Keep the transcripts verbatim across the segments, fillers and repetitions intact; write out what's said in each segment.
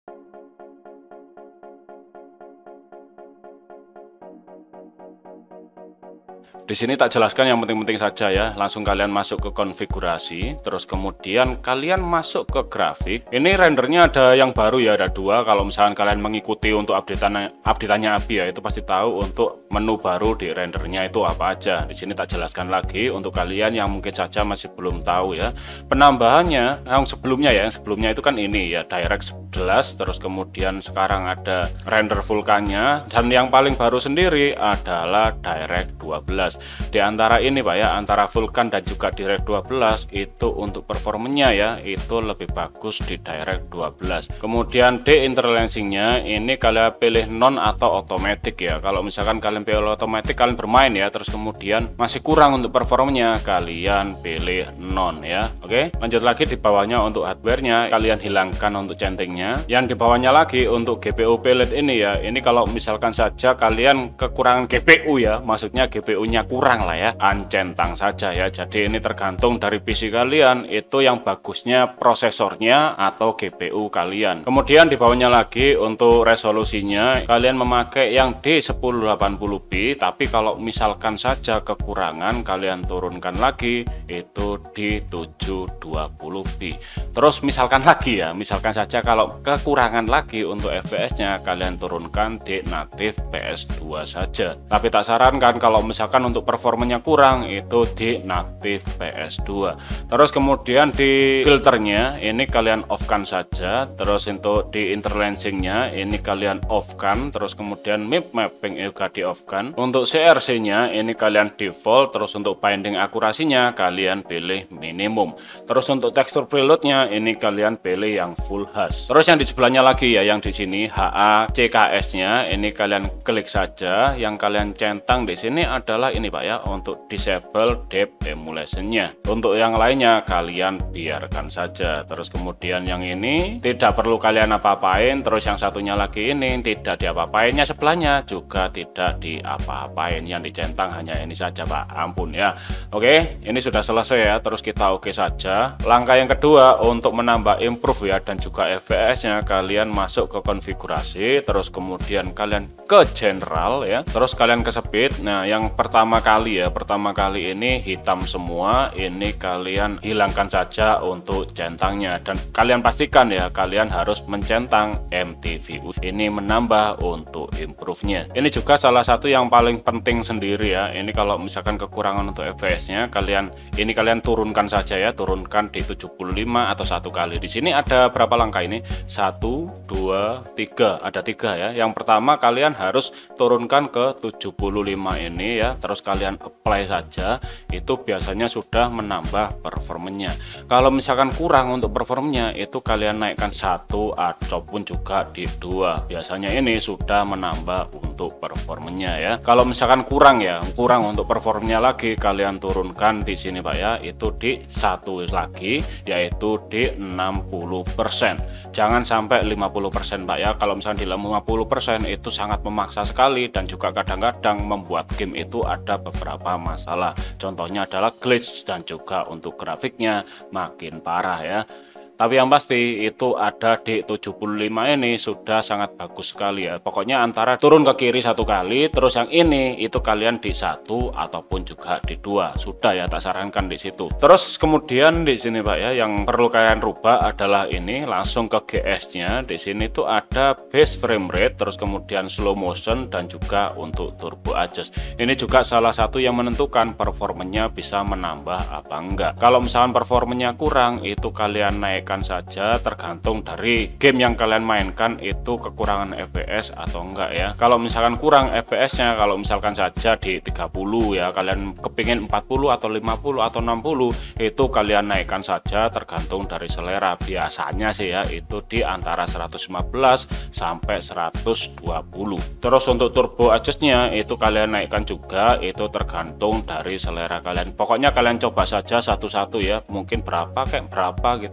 Di sini tak jelaskan yang penting-penting saja ya. Langsung kalian masuk ke konfigurasi, terus kemudian kalian masuk ke grafik. Ini rendernya ada yang baru ya, ada dua. Kalau misalkan kalian mengikuti untuk updateannya, updateannya Abi ya, itu pasti tahu untuk menu baru di rendernya itu apa aja. Di sini tak jelaskan lagi untuk kalian yang mungkin saja masih belum tahu ya. Penambahannya yang sebelumnya ya, yang sebelumnya itu kan ini ya, Direct sebelas, terus kemudian sekarang ada render vulkannya, dan yang paling baru sendiri adalah Direct dua belas. Di antara ini Pak ya, antara Vulkan dan juga Direct dua belas itu untuk performanya ya, itu lebih bagus di Direct dua belas. Kemudian di interlacingnya ini kalian pilih non atau otomatis ya. Kalau misalkan kalian pilih otomatis, kalian bermain ya, terus kemudian masih kurang untuk performanya, kalian pilih non ya. Oke, lanjut lagi di bawahnya untuk hardwarenya kalian hilangkan untuk centingnya. Yang di bawahnya lagi untuk G P U pellet ini ya, ini kalau misalkan saja kalian kekurangan G P U ya, maksudnya G P U-nya kurang lah ya, uncentang saja ya. Jadi ini tergantung dari P C kalian itu yang bagusnya prosesornya atau G P U kalian. Kemudian di bawahnya lagi untuk resolusinya kalian memakai yang di sepuluh delapan puluh p, tapi kalau misalkan saja kekurangan kalian turunkan lagi itu di tujuh dua puluh p. Terus misalkan lagi ya, misalkan saja kalau kekurangan lagi untuk F P S-nya kalian turunkan di native P S dua saja. Tapi tak sarankan kalau misalkan untuk performanya kurang itu di native P S dua. Terus kemudian di filternya ini kalian off kan saja. Terus untuk di interlacingnya ini kalian off kan. Terus kemudian map mapping juga di off kan. Untuk C R C-nya ini kalian default. Terus untuk binding akurasinya kalian pilih minimum. Terus untuk tekstur preloadnya ini kalian pilih yang full hash. Terus yang di sebelahnya lagi ya, yang di sini H A C K S-nya ini kalian klik saja. Yang kalian centang di sini adalah ini Pak ya, untuk disable depth emulation-nya. Untuk yang lainnya kalian biarkan saja. Terus kemudian yang ini tidak perlu kalian apa-apain. Terus yang satunya lagi ini tidak diapa-apainnya, sebelahnya juga tidak diapa-apain. Yang dicentang hanya ini saja Pak, ampun ya. Oke, ini sudah selesai ya. Terus kita oke saja. Langkah yang kedua untuk menambah improve ya dan juga F P S-nya, kalian masuk ke konfigurasi, terus kemudian kalian ke general ya. Terus kalian ke speed. Nah, yang pertama kali ya, pertama kali ini hitam semua, ini kalian hilangkan saja untuk centangnya, dan kalian pastikan ya kalian harus mencentang M T V U. Ini menambah untuk improve-nya. Ini juga salah satu yang paling penting sendiri ya. Ini kalau misalkan kekurangan untuk F P S-nya, kalian ini kalian turunkan saja ya, turunkan di tujuh puluh lima atau satu kali. Di sini ada berapa langkah ini? satu, dua, tiga. Ada tiga ya. Yang pertama kalian harus turunkan ke tujuh puluh lima ini ya, terus kalian apply saja, itu biasanya sudah menambah performanya. Kalau misalkan kurang untuk performanya, itu kalian naikkan satu ataupun juga di dua, biasanya ini sudah menambah untuk performanya ya. Kalau misalkan kurang ya, kurang untuk performanya lagi, kalian turunkan di sini Pak ya, itu di satu lagi, yaitu di enam puluh persen. Jangan sampai lima puluh persen Pak ya. Kalau misalkan di lima puluh persen itu sangat memaksa sekali, dan juga kadang-kadang membuat game itu ada beberapa masalah. Contohnya adalah glitch, dan juga untuk grafiknya makin parah ya. Tapi yang pasti itu ada di tujuh puluh lima ini sudah sangat bagus sekali ya. Pokoknya antara turun ke kiri satu kali, terus yang ini itu kalian di satu ataupun juga di dua. Sudah ya, tak sarankan di situ. Terus kemudian di sini Pak ya, yang perlu kalian rubah adalah ini, langsung ke G S-nya. Di sini tuh ada base frame rate, terus kemudian slow motion, dan juga untuk turbo adjust. Ini juga salah satu yang menentukan performanya bisa menambah apa enggak. Kalau misalkan performanya kurang, itu kalian naik saja, tergantung dari game yang kalian mainkan itu kekurangan F P S atau enggak ya. Kalau misalkan kurang F P S-nya, kalau misalkan saja di tiga puluh ya, kalian kepingin empat puluh atau lima puluh atau enam puluh, itu kalian naikkan saja, tergantung dari selera. Biasanya sih ya itu di antara seratus lima belas sampai seratus dua puluh. Terus untuk turbo adjust-nya itu kalian naikkan juga, itu tergantung dari selera kalian. Pokoknya kalian coba saja satu-satu ya, mungkin berapa kayak berapa gitu ya. Pokoknya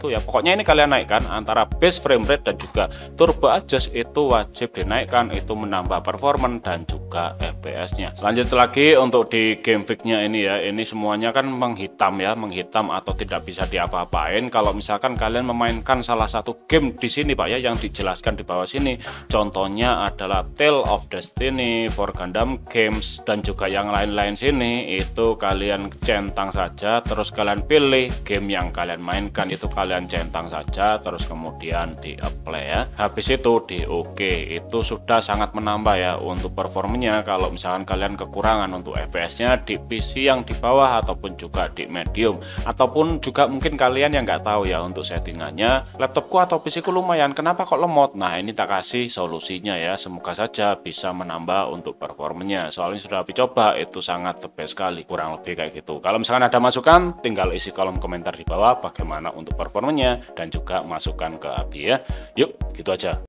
pokoknya ini kalian naikkan antara base frame rate dan juga turbo adjust itu wajib dinaikkan, itu menambah performance dan juga F P S-nya. Lanjut lagi untuk di game fix-nya ini ya, ini semuanya kan menghitam ya, menghitam atau tidak bisa diapa-apain. Kalau misalkan kalian memainkan salah satu game di sini Pak ya, yang dijelaskan di bawah sini, contohnya adalah Tale of Destiny, For Gundam Games, dan juga yang lain-lain sini, itu kalian centang saja, terus kalian pilih game yang kalian mainkan, itu kalian centang saja, terus kemudian di apply ya. Habis itu di OK, itu sudah sangat menambah ya untuk performanya. Kalau misalkan kalian kekurangan untuk F P S-nya di P C yang di bawah ataupun juga di medium, ataupun juga mungkin kalian yang nggak tahu ya untuk settingannya, laptopku atau P C ku lumayan, kenapa kok lemot? Nah, ini tak kasih solusinya ya, semoga saja bisa menambah untuk performanya. Soalnya sudah dicoba, itu sangat the best sekali, kurang lebih kayak gitu. Kalau misalkan ada masukan, tinggal isi kolom komentar di bawah bagaimana untuk performanya dan juga masukan ke Abi ya. Yuk, gitu aja.